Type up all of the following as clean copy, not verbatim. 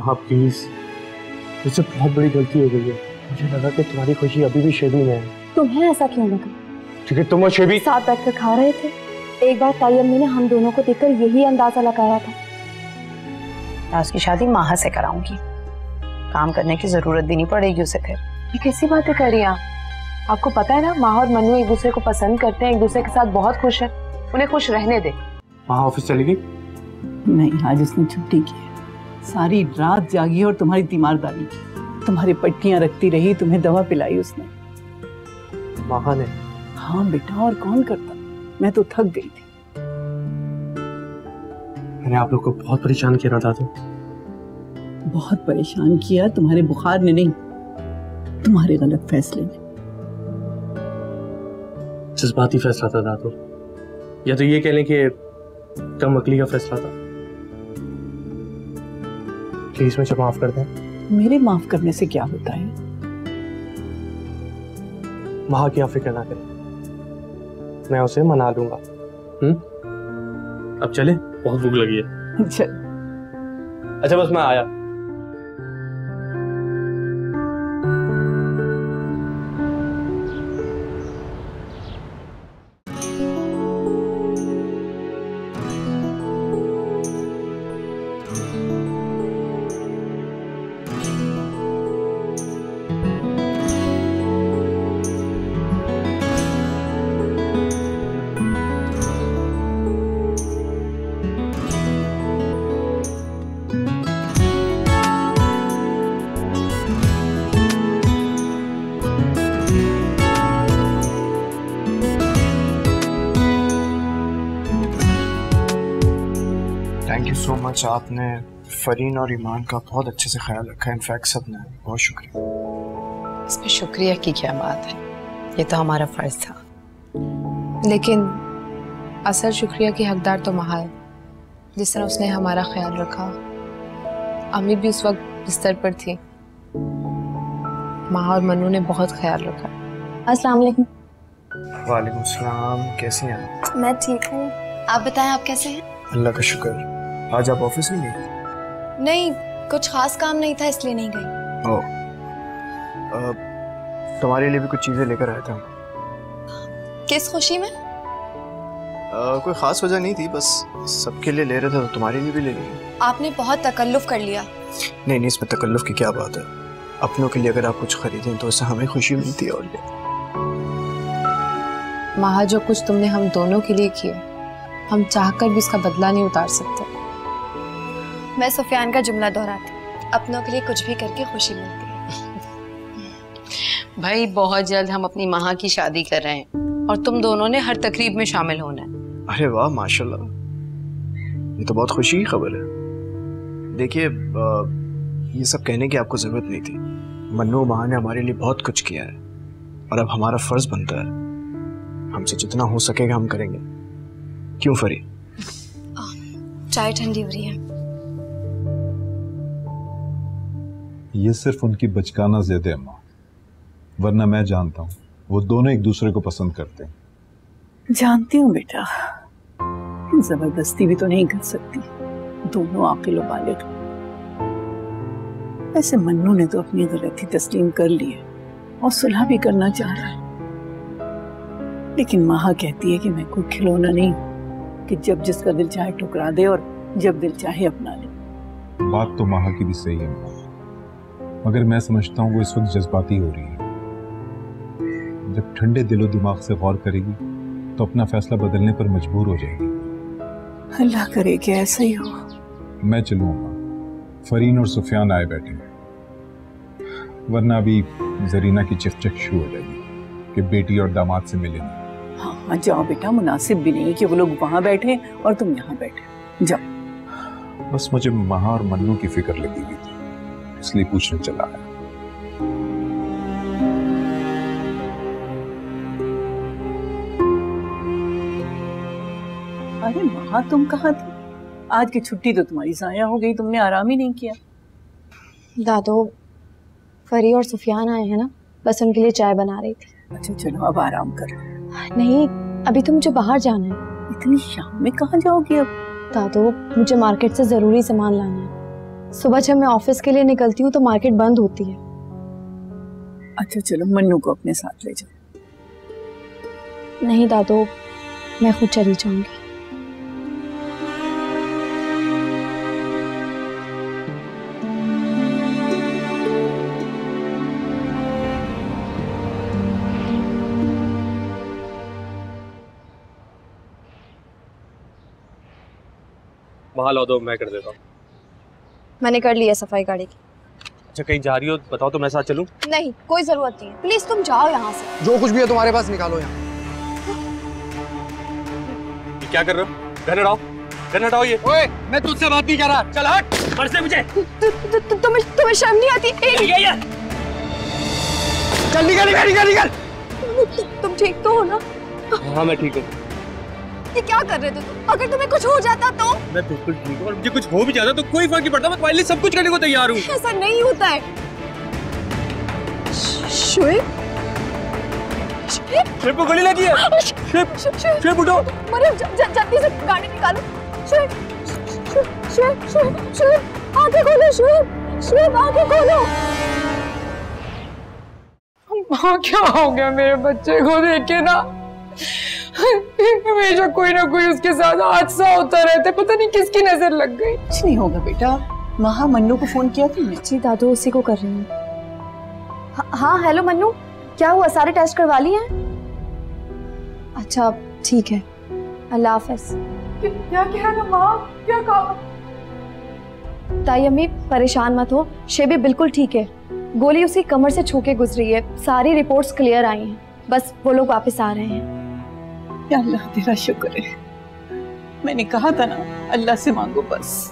हाँ प्लीज, मुझसे बहुत बड़ी गलती हो गई है। मुझे लगा कि तुम्हारी खुशी अभी भी शेबी में है। तुम्हें ऐसा क्यों लगा? क्योंकि तुम और शेबी साथ बैठकर खा रहे थे। एक बार ताई अम्मी ने हम दोनों को देखकर यही अंदाजा लगाया था। मैं उसकी शादी माहा से कराऊंगी, काम करने की जरूरत भी नहीं पड़ेगी उसे फिर। ये कैसी बातें कर रही हैं आप? आपको पता है ना, माहा और मन्नू एक दूसरे को पसंद करते हैं, एक दूसरे के साथ बहुत खुश है। उन्हें खुश रहने दे। माँ ऑफिस चली गई? नहीं, आज उसने छुट्टी की है। सारी रात जागी और तुम्हारी तीमारदारी की, तुम्हारी पट्टियां रखती रही, तुम्हें दवा पिलाई उसने। माँ ने? हाँ बेटा, और कौन करता, मैं तो थक गई थी। मैंने आप लोग को बहुत परेशान किया था। तो बहुत परेशान किया, तुम्हारे बुखार ने नहीं, तुम्हारे गलत फैसले ने। जज्बाती फैसला था दादू, या तो ये कह लें कि कम अकली का फैसला था। प्लीज मुझे माफ कर दें। मेरे माफ करने से क्या होता है? माँ की आप फिक्र ना करें, मैं उसे मना लूंगा। अब चले, बहुत भूख लगी है। चल। अच्छा बस मैं आया। थैंक यू सो मच, आपने फरीन और ईमान का बहुत अच्छे से ख्याल रखा है। इनफैक्ट सब ने, बहुत शुक्रिया। इसमें शुक्रिया की क्या बात है, ये तो हमारा फर्ज था। लेकिन असल शुक्रिया की हकदार तो माहा है, जिस तरह उसने हमारा ख्याल रखा। अम्मी भी उस वक्त बिस्तर पर थी। माहा और मन्नू ने बहुत ख्याल रखा। अस्सलाम वालेकुम। वालेकुम सलाम, कैसी हैं आप? मैं ठीक हूँ, आप बताएं आप कैसे हैं? अल्लाह का शुक्र। आज आप ऑफिस नहीं गए? नहीं, कुछ खास काम नहीं था इसलिए नहीं गई। ओह, तुम्हारे लिए भी कुछ चीजें लेकर आया था। किस खुशी में? कोई खास वजह नहीं थी, बस सबके लिए ले रहे थे तो तुम्हारे लिए भी ले लिए। आपने बहुत तकल्लुफ कर लिया। नहीं, इसमें तकल्लुफ की क्या बात है। अपनों के लिए अगर आप कुछ खरीदें तो उससे हमें खुशी मिलती है। और माहा, जो कुछ तुमने हम दोनों के लिए किया, हम चाहकर भी इसका बदला नहीं उतार सकते। मैं सुफियान का जुमला दोहराती, अपनों के लिए कुछ भी करके खुशी मिलती है। भाई बहुत जल्द हम अपनी माँ की शादी कर रहे हैं और तुम दोनों ने हर तकरीब में शामिल होना है। अरे वाह, माशाल्लाह, ये तो बहुत खुशी की खबर है। देखिए, ये सब कहने की आपको जरूरत नहीं थी। मन्नू माँ ने हमारे लिए बहुत कुछ किया है और अब हमारा फर्ज बनता है, हमसे जितना हो सकेगा हम करेंगे। क्यों फरी? चाय ठंडी हो रही है। ये सिर्फ उनकी बचकाना ज़िद है माँ, वरना मैं जानता हूँ वो दोनों एक दूसरे को पसंद करते हैं। जानती हूँ बेटा, जबरदस्ती भी तो नहीं कर सकती, दोनों आकिल व बालिग। वैसे मन्नू ने तो अपनी गलती तस्लीम कर ली है और सुलह भी करना चाह रहा है, लेकिन माँ कहती है कि मैं कोई खिलौना नहीं हूँ कि जब जिसका दिल चाहे ठुकरा दे और जब दिल चाहे अपना ले। बात तो माँ की भी सही है माँ, मगर मैं समझता हूँ वो इस वक्त जज्बाती हो रही है। जब ठंडे दिलो दिमाग से गौर करेगी तो अपना फैसला बदलने पर मजबूर हो जाएगी। अल्लाह करे कि ऐसा ही हो। मैं चलूँगा, फरीन और सुफियान आए बैठे हैं, वरना अभी जरीना की चिकचिक शुरू हो जाएगी कि बेटी और दामाद से मिले नहीं। हाँ जाओ बेटा, मुनासिब भी नहीं कि वो लोग वहां बैठे और तुम यहाँ बैठे। जाओ। बस मुझे माँ और मन्नू की फिक्र लगी हुई थी, इसलिए पूछने चला आया। अरे माँ, तुम कहाँ थी? आज की छुट्टी तो तुम्हारी ज़ाया हो गई, तुमने आराम ही नहीं किया। दादो, फरी और सुफियान आए हैं ना, बस उनके लिए चाय बना रही थी। अच्छा चलो, अब आराम करो। नहीं, अभी तो मुझे बाहर जाना है। इतनी शाम में कहाँ जाओगी अब? दादो, मुझे मार्केट से जरूरी सामान लाना है। सुबह जब मैं ऑफिस के लिए निकलती हूँ तो मार्केट बंद होती है। अच्छा चलो, मन्नू को अपने साथ ले जाओ। नहीं दादू, मैं खुद चली जाऊंगी। वहाँ ला दो, मैं कर देता हूँ। मैंने कर लिया सफाई गाड़ी की। अच्छा कहीं जा रही हो बताओ तो मैं साथ चलूं? नहीं, कोई जरूरत नहीं है, प्लीज तुम जाओ यहाँ से। जो कुछ भी है तुम्हारे पास निकालो यहाँ। ये क्या कर रहे हो? गन हटाओ, गन हटाओ। ये ओए, मैं तुझसे बात नहीं कर रहा, चल हट घर से मुझे। तुम्हें शर्म नहीं आती? चल निकल निकल निकल निकल। तुम ठीक तो हो ना? हाँ मैं ठीक हूँ। ये क्या कर रहे थे तुम? अगर तुम्हें कुछ हो जाता तो? मैं बिल्कुल ठीक हूँ और मुझे कुछ हो भी जाता तो कोई फर्क नहीं पड़ता। मैं तुम्हारे लिए सब कुछ करने को तैयार हूँ। ऐसा नहीं होता है। शुएब, शुएब को गोली लगी है। शुएब उठो। मरियम जल्दी से गाड़ी निकालो। शुएब, शुएब, शुएब, शुएब, आंखें खोलो। शुएब, शुएब, आंखें खोलो। माँ क्या हो गया मेरे बच्चे को देख के ना, हमेशा कोई ना कोई उसके साथ हादसा होता रहता है, पता नहीं किसकी नजर लग गई। कुछ नहीं होगा बेटा। वहाँ मन्नू को फोन किया तुमने? जी दादू, उसी को कर रही हूँ। हाँ हेलो मन्नू, क्या हुआ? सारे टेस्ट करवा लिए हैं? अच्छा ठीक है, अल्लाह हाफिज। क्या कह रहा माँ? क्या कहा? ताई अम्मी परेशान मत हो, शेबी बिल्कुल ठीक है। गोली उसकी कमर से छू के गुजरी है, सारी रिपोर्ट्स क्लियर आई हैं, बस वो लोग वापस आ रहे हैं। या अल्लाह तेरा शुक्र है। मैंने कहा था ना, अल्लाह से मांगो बस।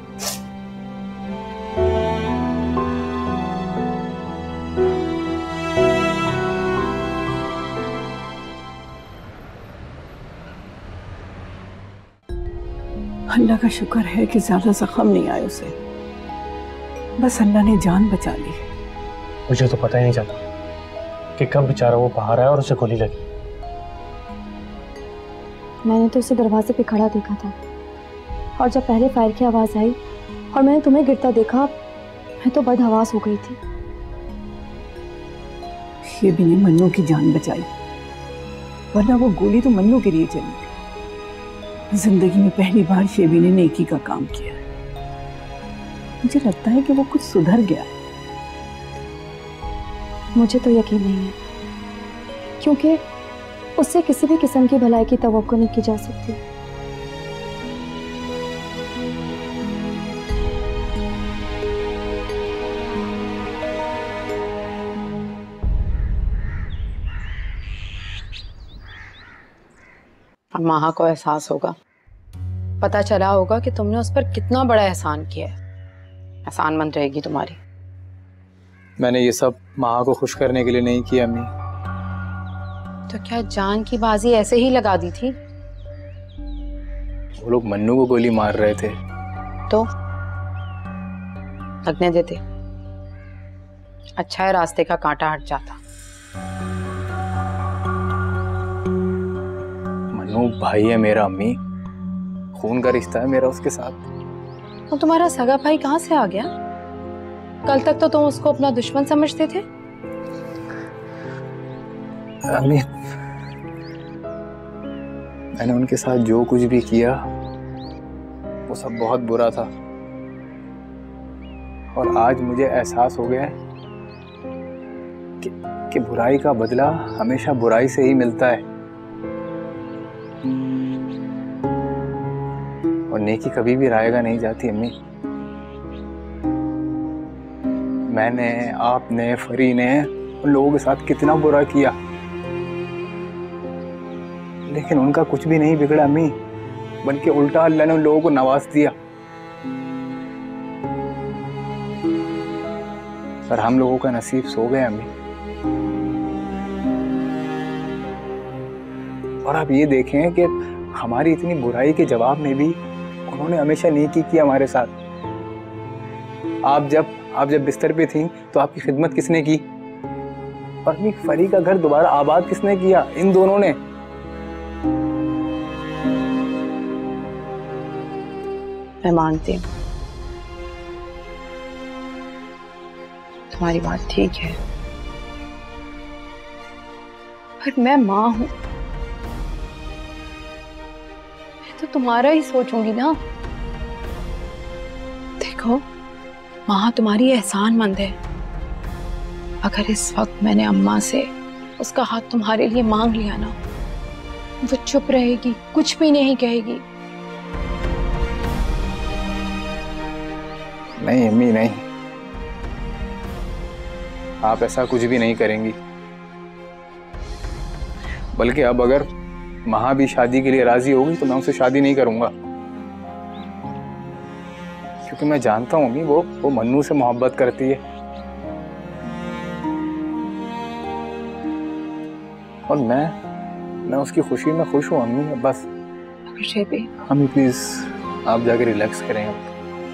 अल्लाह का शुक्र है कि ज्यादा जख्म नहीं आए उसे, बस अल्लाह ने जान बचा ली। मुझे तो पता ही नहीं चला कि कब बेचारा वो बाहर आया और उसे गोली लगी। मैंने तो उसे दरवाजे पे खड़ा देखा था और जब पहले फायर की आवाज आई और मैंने तुम्हें गिरता देखा, मैं तो बदहवास हो गई थी। ये भी ने मन्नू की जान बचाई, वरना वो गोली तो मन्नू के लिए चली थी। जिंदगी में पहली बार शेबी ने नेकी का काम किया। मुझे लगता है कि वो कुछ सुधर गया। मुझे तो यकीन नहीं है, क्योंकि उससे किसी भी किस्म की भलाई की तवक्को नहीं की जा सकती। अब माहा को एहसास होगा, पता चला होगा कि तुमने उस पर कितना बड़ा एहसान किया है। एहसानमंद रहेगी तुम्हारी। मैंने ये सब माहा को खुश करने के लिए नहीं किया अम्मी। तो क्या जान की बाजी ऐसे ही लगा दी थी? वो लोग मन्नू को गोली मार रहे थे तो लगने देते, अच्छा है रास्ते का कांटा हट जाता। मन्नू भाई है मेरा अम्मी, खून का रिश्ता है मेरा उसके साथ। तो तुम्हारा सगा भाई कहाँ से आ गया? कल तक तो तुम उसको अपना दुश्मन समझते थे। अम्मी, मैंने उनके साथ जो कुछ भी किया वो सब बहुत बुरा था, और आज मुझे एहसास हो गया है कि बुराई का बदला हमेशा बुराई से ही मिलता है, और नेकी कभी भी रायगा नहीं जाती। अम्मी, मैंने, आपने, फरी ने उन लोगों के साथ कितना बुरा किया, लेकिन उनका कुछ भी नहीं बिगड़ा अम्मी, बल्कि उल्टा अल्लाह ने उन लोगों को नवाज दिया। पर हम लोगों का नसीब सो गया अम्मी। और आप ये देखें कि हमारी इतनी बुराई के जवाब में भी उन्होंने हमेशा नेकी की हमारे साथ। आप जब बिस्तर पे थी तो आपकी खिदमत किसने की? और अपनी फरी का घर दोबारा आबाद किसने किया? इन दोनों ने। मैं मानती हूँ, तुम्हारी बात ठीक है, पर मैं माँ हूं, मैं तो तुम्हारा ही सोचूंगी ना। देखो, माँ तुम्हारी एहसानमंद है। अगर इस वक्त मैंने अम्मा से उसका हाथ तुम्हारे लिए मांग लिया ना, वो चुप रहेगी, कुछ भी नहीं कहेगी। नहीं अम्मी नहीं, आप ऐसा कुछ भी नहीं करेंगी। बल्कि अब अगर महा भी शादी के लिए राजी होगी तो मैं उससे शादी नहीं करूंगा, क्योंकि मैं जानता हूँ अम्मी वो मन्नू से मोहब्बत करती है। और मैं उसकी खुशी में खुश हूँ अम्मी, बस। अम्मी प्लीज आप जाके रिलैक्स करें अब।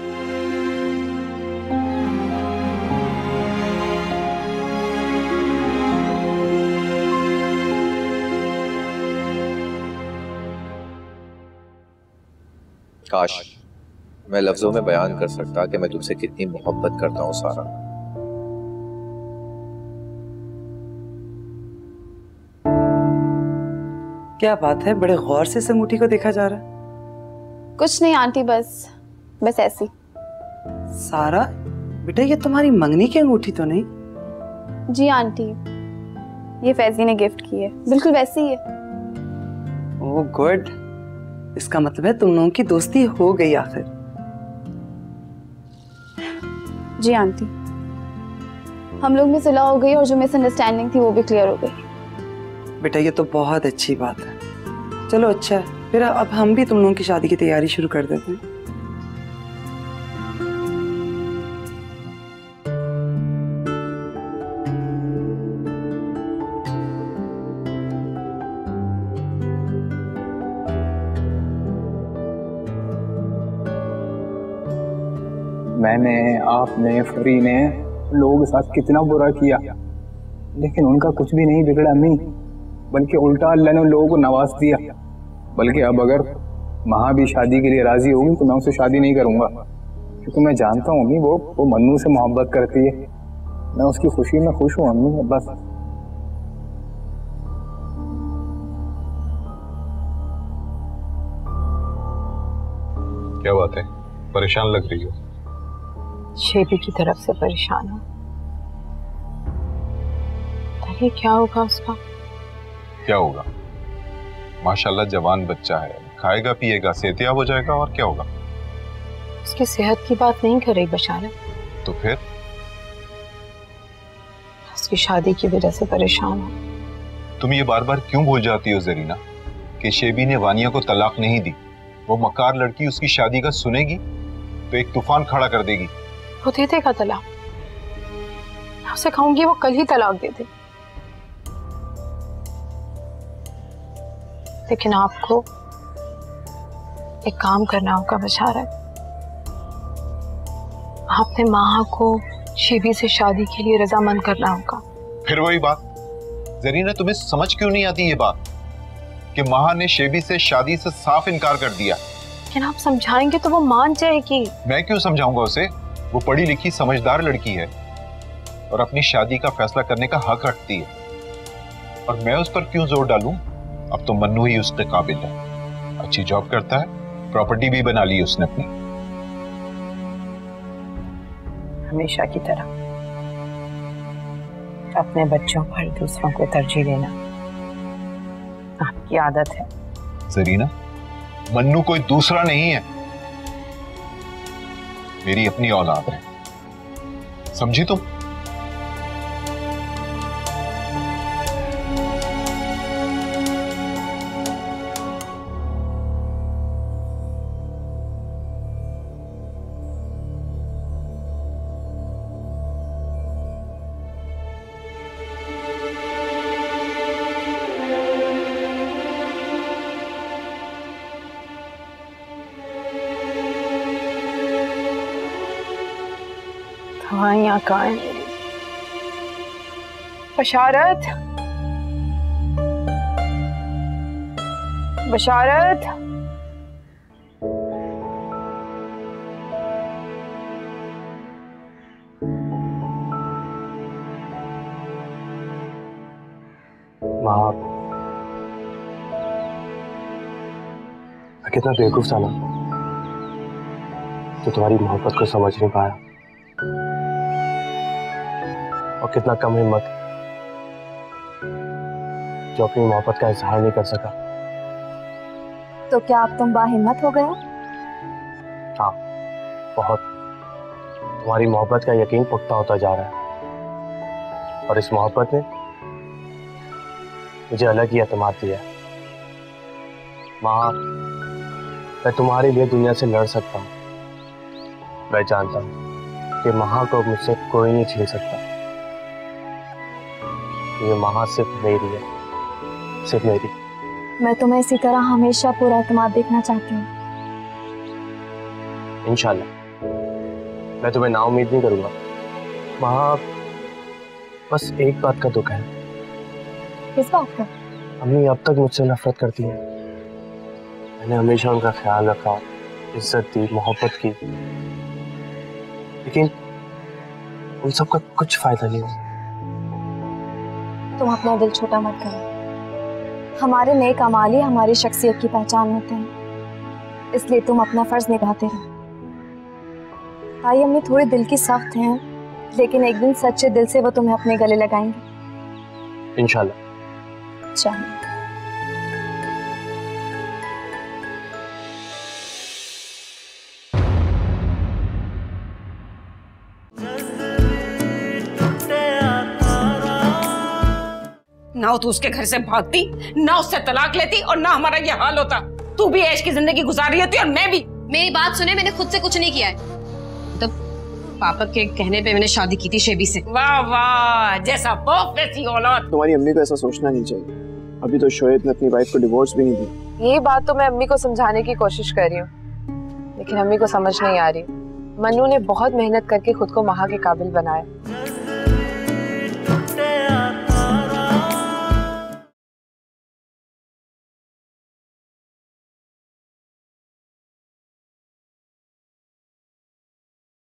काश मैं लफ्जों में बयान कर सकता कि मैं तुमसे कितनी मोहब्बत करता हूँ सारा। क्या बात है, बड़े गौर से इस अंगूठी को देखा जा रहा है? कुछ नहीं आंटी, बस ऐसी। सारा बेटा, ये तुम्हारी मंगनी की अंगूठी तो नहीं? जी आंटी, ये फैजी ने गिफ्ट की है, बिल्कुल वैसी ही है। ओह गुड, इसका मतलब है तुम लोगों की दोस्ती हो गई आखिर। जी आंटी, हम लोग में सुलह हो गई और जो मिसअंडरस्टैंडिंग थी वो भी क्लियर हो गई। बेटा ये तो बहुत अच्छी बात है। चलो अच्छा है, फिर अब हम भी तुम लोगों की शादी की तैयारी शुरू कर देते हैं। मैंने, आपने, फरी ने लोगों के साथ कितना बुरा किया, लेकिन उनका कुछ भी नहीं बिगड़ा अम्मी, बल्कि उल्टा अल्लाह ने लोगों को नवाज दिया। बल्कि अब अगर महा भी शादी के लिए राजी होगी तो मैं उससे शादी नहीं करूंगा, क्योंकि मैं जानता हूँ अम्मी वो मन्नू से मोहब्बत करती है। मैं उसकी खुशी में खुश हूँ अम्मी, बस। क्या बात है, परेशान लग रही हो? शेबी की तरफ से परेशान हूँ। अरे क्या होगा उसका? क्या होगा? माशाल्लाह जवान बच्चा है, खाएगा पिएगा, सेहतियाब हो जाएगा, और क्या होगा? उसकी सेहत की बात नहीं कर रही बशारत। तो फिर? उसकी शादी की वजह से परेशान हूँ। तुम ये बार बार क्यों भूल जाती हो जरीना कि शेबी ने वानिया को तलाक नहीं दी। वो मकार लड़की उसकी शादी का सुनेगी तो एक तूफान खड़ा कर देगी। वो दे देगा तलाक, मैं उसे कहूंगी वो कल ही तलाक दे दे। लेकिन आपको एक काम करना होगा बशारत। आपने माँ को शेबी से शादी के लिए रजामंद करना होगा। फिर वही बात, जरीना तुम्हें समझ क्यों नहीं आती ये बात कि माँ ने शेबी से शादी से साफ इनकार कर दिया। लेकिन आप समझाएंगे तो वो मान जाएगी। मैं क्यों समझाऊंगा उसे? वो पढ़ी लिखी समझदार लड़की है और अपनी शादी का फैसला करने का हक रखती है, और मैं उस पर क्यों जोर डालूं? अब तो मन्नू ही उसके काबिल है। अच्छी जॉब करता है, प्रॉपर्टी भी बना ली उसने अपनी। हमेशा की तरह अपने बच्चों पर दूसरों को तरजीह देना आपकी आदत है। जरीना, मन्नू कोई दूसरा नहीं है, मेरी अपनी औलाद है, समझी तुम? दवाइयाँ कहाँ हैं मेरी? बशारत, बशारत, माँ, मैं कितना बेवकूफ था ना, तो तुम्हारी मोहब्बत को समझ नहीं पाया, और कितना कम हिम्मत जो अपनी मोहब्बत का इजहार नहीं कर सका। तो क्या अब तुम बाहिम्मत हो गए? हाँ, बहुत। तुम्हारी मोहब्बत का यकीन पुख्ता होता जा रहा है, और इस मोहब्बत ने मुझे अलग ही एतमाद दिया है। माँ, मैं तुम्हारे लिए दुनिया से लड़ सकता हूँ। मैं जानता हूँ कि माँ को मुझसे कोई नहीं छीन सकता। ये माँ सिर्फ मेरी है, सिर्फ मेरी। मैं तुम्हें इसी तरह हमेशा पूरा एतमाद देखना चाहती हूँ। इंशाल्लाह। मैं तुम्हें नाउम्मीद नहीं करूँगा। माँ, बस एक बात का दुख है। किस बात का? अम्मी अब तक मुझसे नफरत करती है। मैंने हमेशा उनका ख्याल रखा, इज्जत दी, मोहब्बत की, लेकिन उन सब का कुछ फायदा नहीं हुआ। तुम अपना दिल छोटा मत करो। हमारे नेक अमाल ही हमारी शख्सियत की पहचान होते हैं, इसलिए तुम अपना फर्ज निभाते रहो। ताई अम्मी थोड़ी दिल की सख्त हैं, लेकिन एक दिन सच्चे दिल से वो तुम्हें अपने गले लगाएंगे इंशाल्लाह। चलो। ना तू उसके घर से भागती, ना उससे तलाक लेती, और ना हमारा ये हाल होता। तू भी ऐश की जिंदगी गुजार रही होती और मैं भी। मेरी बात सुने, मैंने खुद से कुछ नहीं किया है। तो पापा के कहने पे मैंने शादी की थी शेबी से। वाह वाह, जैसा बाप वैसी औलाद। तुम्हारी अम्मी को ऐसा सोचना नहीं चाहिए। अभी तो शोएब ने अपनी वाइफ को डिवोर्स भी नहीं दी। यही बात तो मैं अम्मी को समझाने की कोशिश कर रही हूँ, लेकिन अम्मी को समझ नहीं आ रही। मन्नू ने बहुत मेहनत करके खुद को माँ के काबिल बनाया,